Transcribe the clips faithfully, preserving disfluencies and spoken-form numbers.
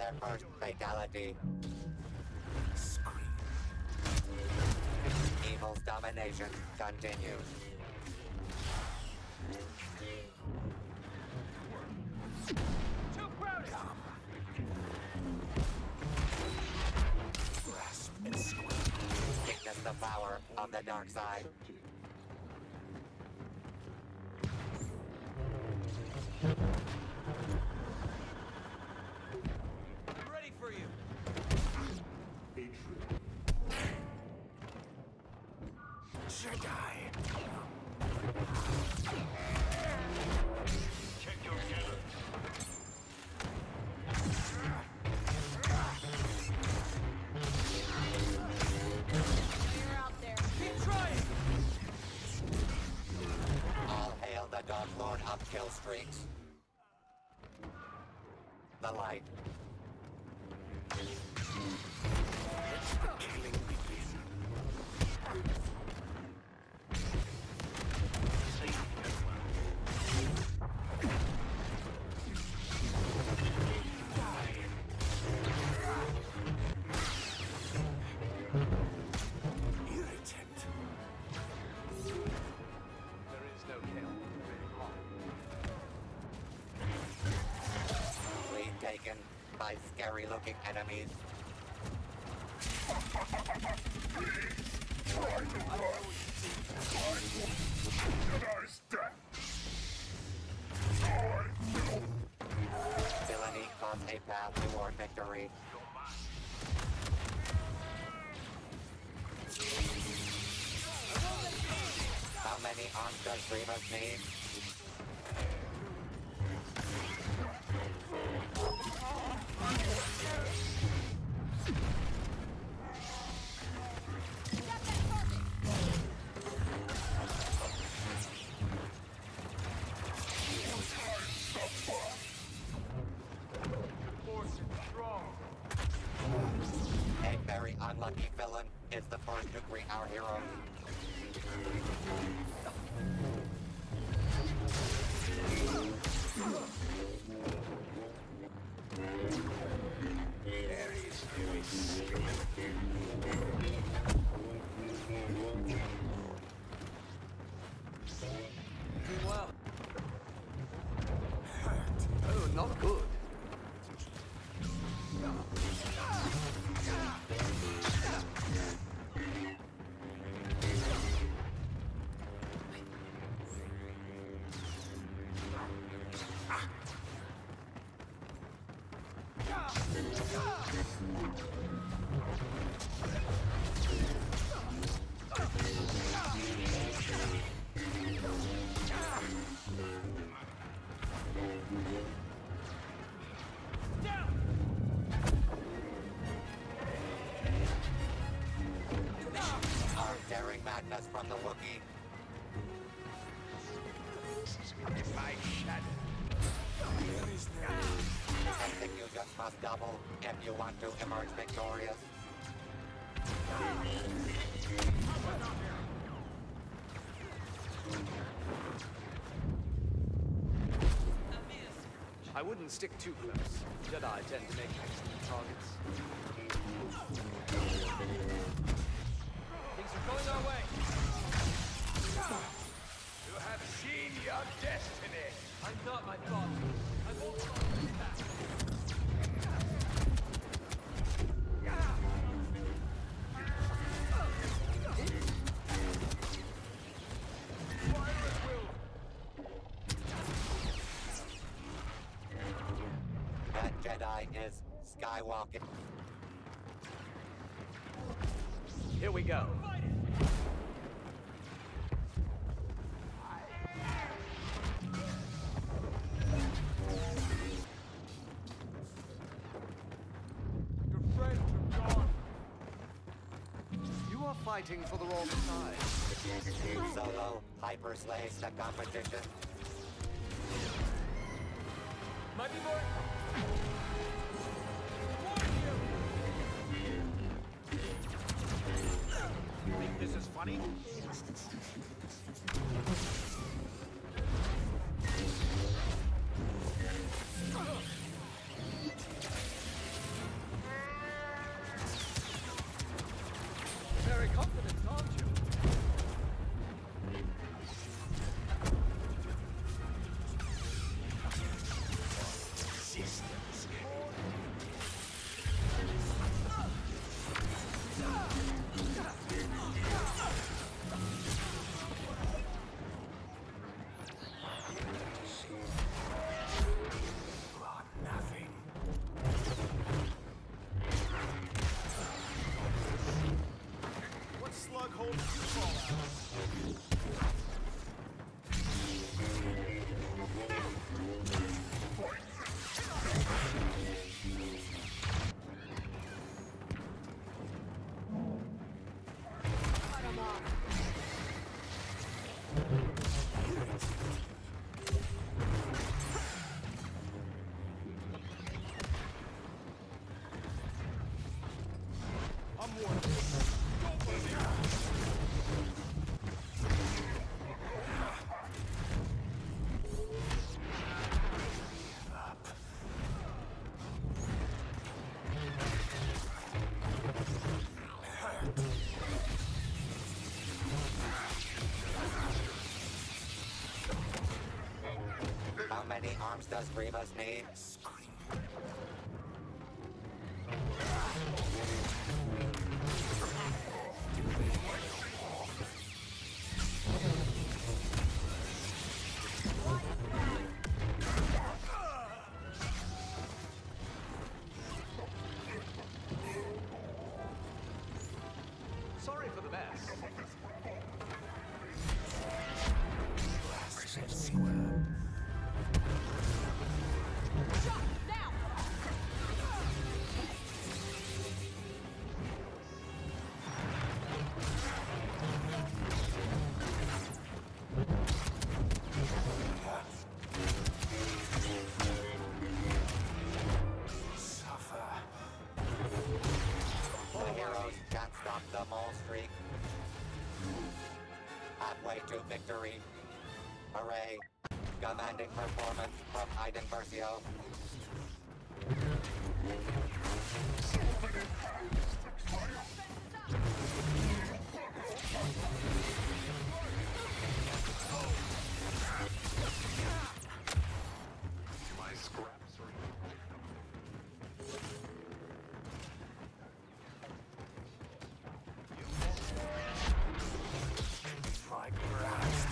their first fatality. Scream. Evil's domination continues. Too crowded! Grasp and squeeze. Witness the power of the dark side. I'm ready for you! Jedi. Check your cannons. You're out there. Keep trying! All hail the Dark Lord of kill streaks. The light. Killing begin. Irritant. There is no kill. Lead taken by scary looking enemies. Villainy caused a path toward victory. How many arms does Grievous need? Force is strong. A very unlucky villain is the first to greet our heroes. There is Lewis. Doing well. Hurt. Oh, not good. Our daring madness from the Wookiee. My shadow. Where is there? Executions must double if you want to emerge victorious. I wouldn't stick too close. Jedi tend to make excellent targets. Things are going our way. You have seen your destiny. I'm not my thoughts. I won't follow this path. Fire at will. That Jedi is skywalking. Here we go. Your friends are gone. You are fighting for the wrong side. Solo hyper slays the competition. Might be more. Think this is funny? arms does Grievous need? Sorry for the mess. Shot now. The heroes can't stop the mole streak. Halfway to victory. Hooray. Commanding performance from Aiden Versio. My scraps are my grass.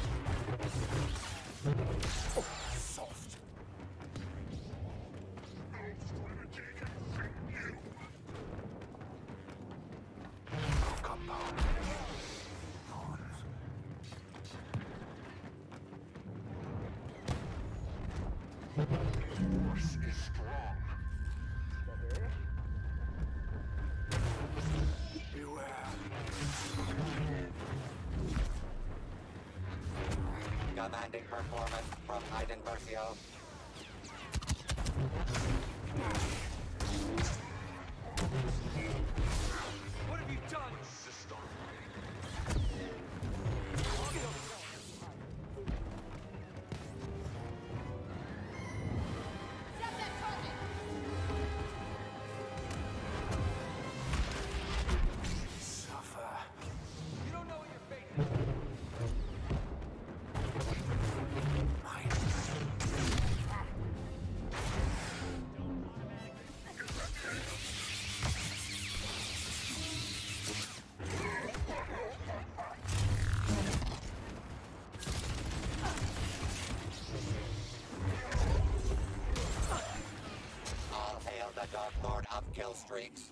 Soft. Come on. Force is strong. Beware. Commanding performance from Aiden Versio. What have you done? System. Stop that target. Suffer. You don't know what you're facing. Mine. All hail the Dark Lord of Kill Streaks.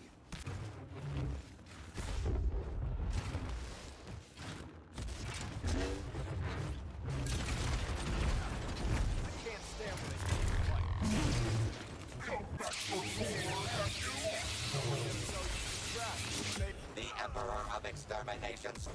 I can't stand when they fight. The Emperor of Exterminations.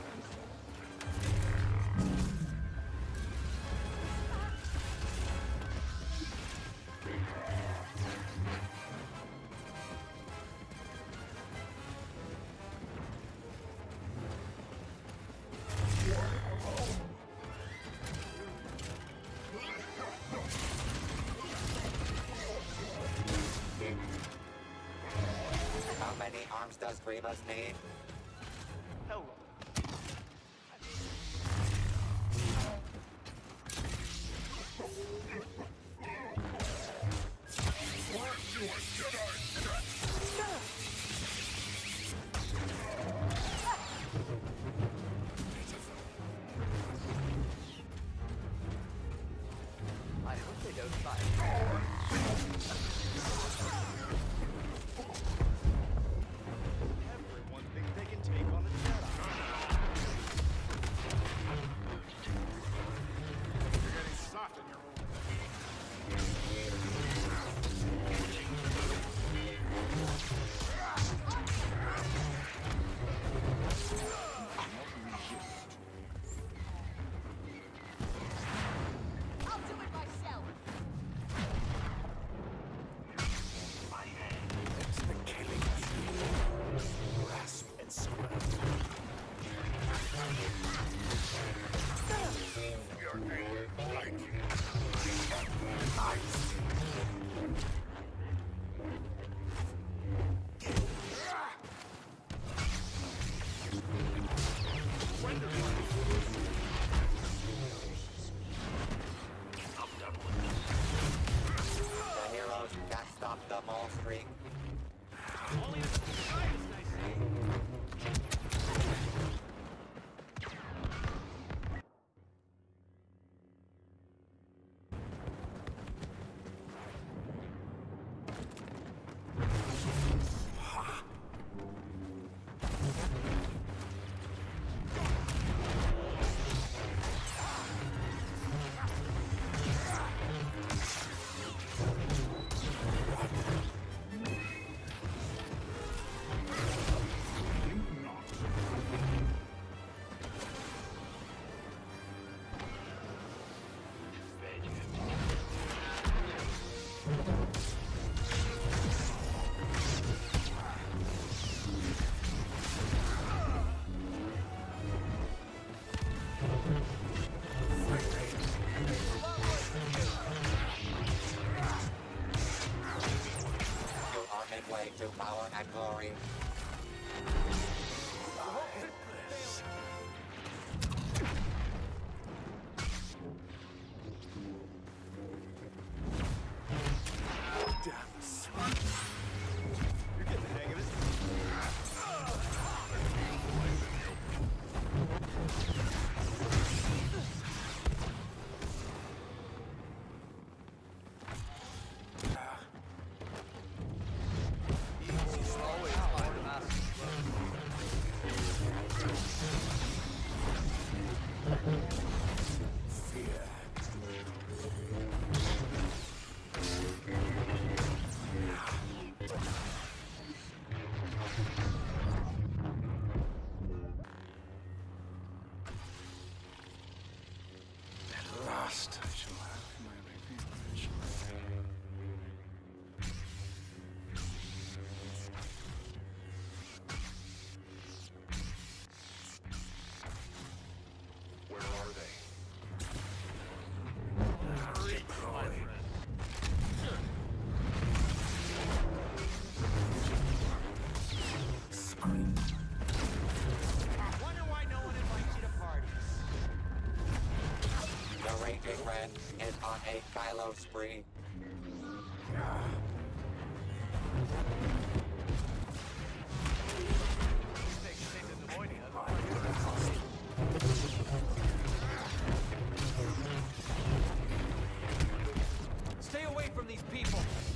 How many arms does Grievous need? Hello. I hope they don't fight. Everyone thinks way to power and glory. Lifeless. Damn son. You're getting the hang of it. Easy, always find a master. Fear. At last I shall have my revenge. Where are they? Deploy. Scream. Wonder why no one invites you to parties. The Raging Red is on a Kylo spree. Take things in the morning. Stay away from these people.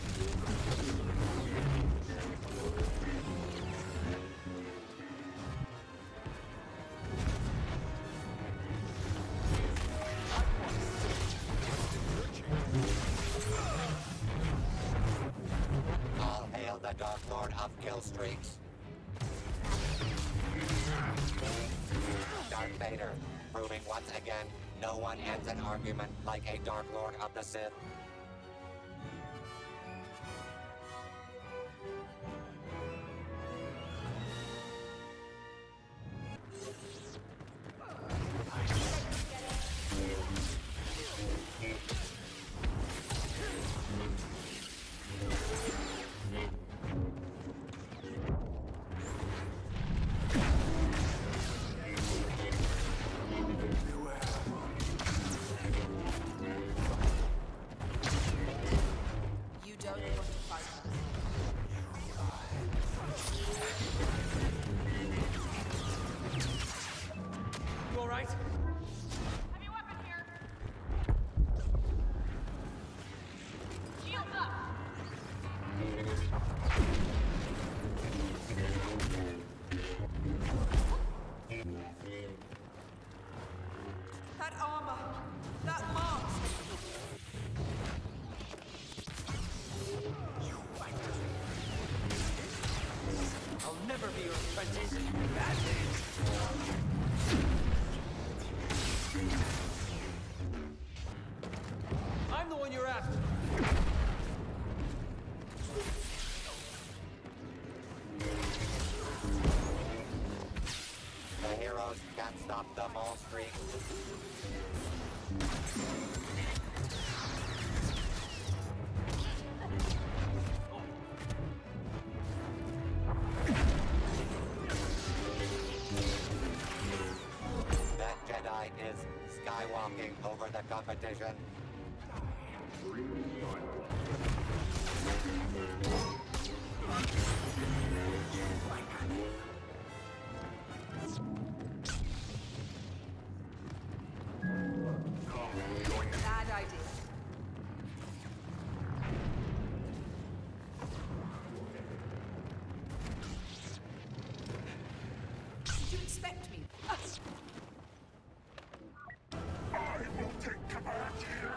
All hail the Dark Lord of Kill Streaks. Darth Vader, proving once again, no one ends an argument like a Dark Lord of the Sith. You don't want to fight us. You all right? Heavy weapon here. Shields up. That armor. That mask. I'll never be your apprentice. Bad news. I'm the one you're after. The heroes can't stop the Maul streak. That Jedi is skywalking over the competition. Bad idea. Did you expect me? I will take command here.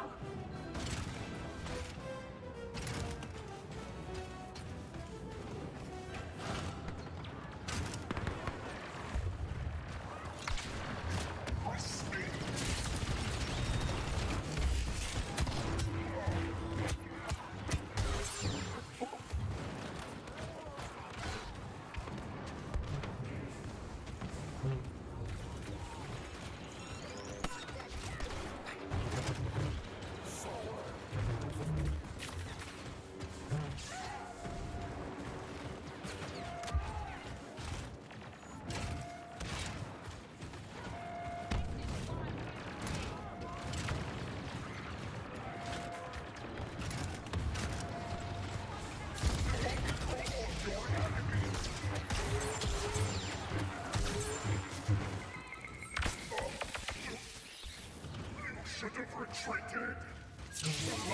should have retreated. The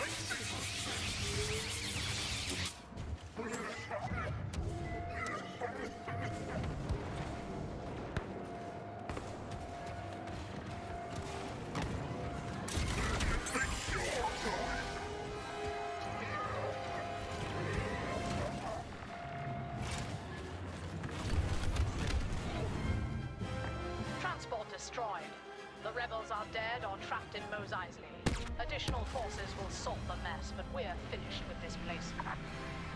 Transport destroyed. The rebels are dead or trapped in Mos Eisley. Additional forces will sort the mess, but we're finished with this place.